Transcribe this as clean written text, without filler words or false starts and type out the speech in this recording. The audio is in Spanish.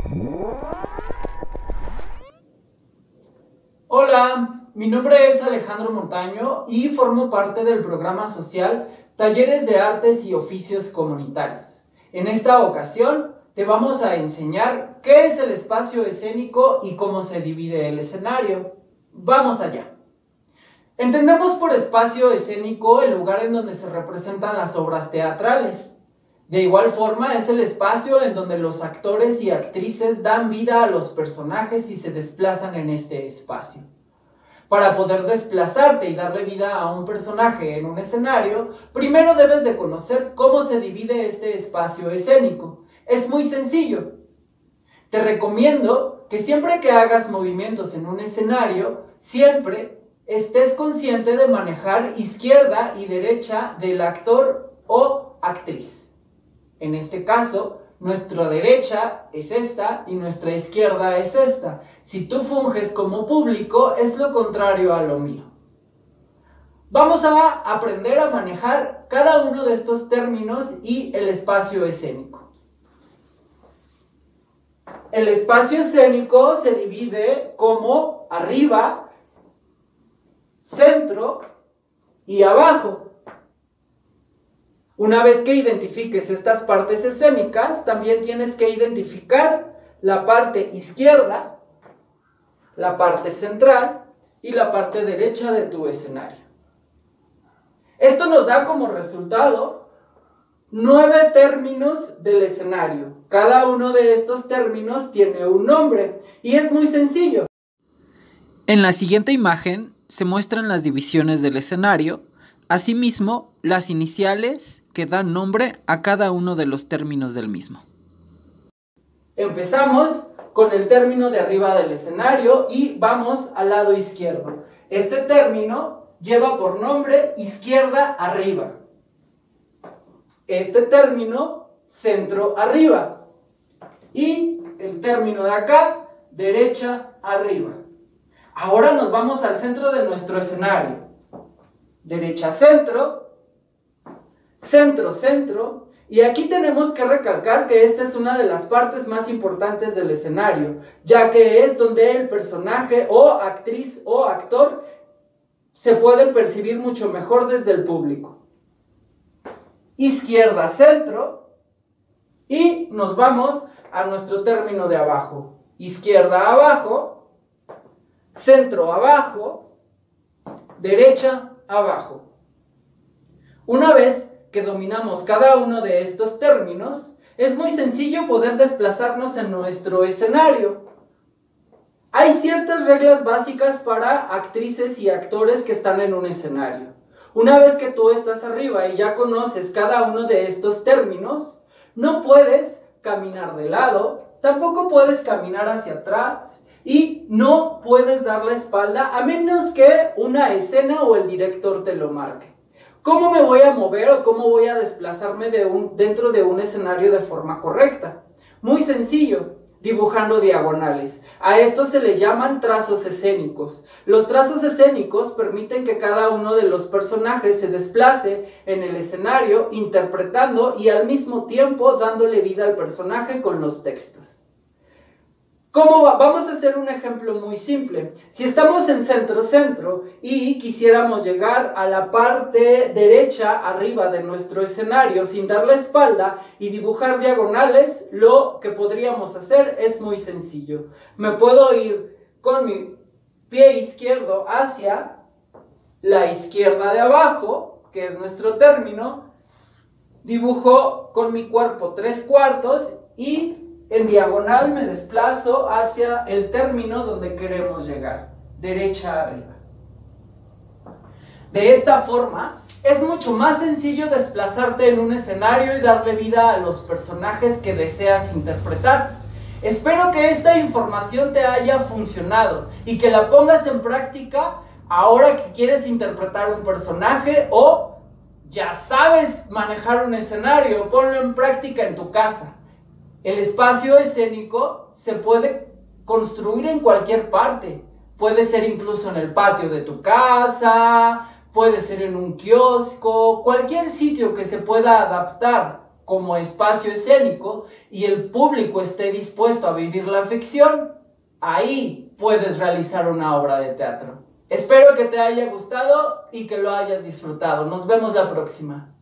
Hola, mi nombre es Alejandro Montaño y formo parte del programa social Talleres de Artes y Oficios Comunitarios. En esta ocasión te vamos a enseñar qué es el espacio escénico y cómo se divide el escenario. ¡Vamos allá! Entendemos por espacio escénico el lugar en donde se representan las obras teatrales. De igual forma es el espacio en donde los actores y actrices dan vida a los personajes y se desplazan en este espacio. Para poder desplazarte y darle vida a un personaje en un escenario, primero debes de conocer cómo se divide este espacio escénico. Es muy sencillo. Te recomiendo que siempre que hagas movimientos en un escenario, siempre estés consciente de manejar izquierda y derecha del actor o actriz. En este caso, nuestra derecha es esta y nuestra izquierda es esta. Si tú funges como público, es lo contrario a lo mío. Vamos a aprender a manejar cada uno de estos términos y el espacio escénico. El espacio escénico se divide como arriba, centro y abajo. Una vez que identifiques estas partes escénicas, también tienes que identificar la parte izquierda, la parte central y la parte derecha de tu escenario. Esto nos da como resultado 9 términos del escenario. Cada uno de estos términos tiene un nombre y es muy sencillo. En la siguiente imagen se muestran las divisiones del escenario, asimismo las iniciales que dan nombre a cada uno de los términos del mismo. Empezamos con el término de arriba del escenario y vamos al lado izquierdo. Este término lleva por nombre izquierda arriba. Este término centro arriba. Y el término de acá derecha arriba. Ahora nos vamos al centro de nuestro escenario. Derecha centro, centro centro, y aquí tenemos que recalcar que esta es una de las partes más importantes del escenario, ya que es donde el personaje o actriz o actor se puede percibir mucho mejor desde el público. Izquierda centro, y nos vamos a nuestro término de abajo. Izquierda abajo, centro abajo, derecha abajo. Una vez que dominamos cada uno de estos términos, es muy sencillo poder desplazarnos en nuestro escenario. Hay ciertas reglas básicas para actrices y actores que están en un escenario. Una vez que tú estás arriba y ya conoces cada uno de estos términos, no puedes caminar de lado, tampoco puedes caminar hacia atrás, y no puedes dar la espalda a menos que una escena o el director te lo marque. ¿Cómo me voy a mover o cómo voy a desplazarme dentro de un escenario de forma correcta? Muy sencillo, dibujando diagonales. A esto se le llaman trazos escénicos. Los trazos escénicos permiten que cada uno de los personajes se desplace en el escenario interpretando y al mismo tiempo dándole vida al personaje con los textos. ¿Cómo va? Vamos a hacer un ejemplo muy simple. Si estamos en centro-centro y quisiéramos llegar a la parte derecha arriba de nuestro escenario sin dar la espalda y dibujar diagonales, lo que podríamos hacer es muy sencillo. Me puedo ir con mi pie izquierdo hacia la izquierda de abajo, que es nuestro término, dibujo con mi cuerpo 3/4 y en diagonal me desplazo hacia el término donde queremos llegar, derecha arriba. De esta forma, es mucho más sencillo desplazarte en un escenario y darle vida a los personajes que deseas interpretar. Espero que esta información te haya funcionado y que la pongas en práctica ahora que quieres interpretar un personaje o ya sabes manejar un escenario, ponlo en práctica en tu casa. El espacio escénico se puede construir en cualquier parte. Puede ser incluso en el patio de tu casa, puede ser en un kiosco, cualquier sitio que se pueda adaptar como espacio escénico y el público esté dispuesto a vivir la ficción, ahí puedes realizar una obra de teatro. Espero que te haya gustado y que lo hayas disfrutado. Nos vemos la próxima.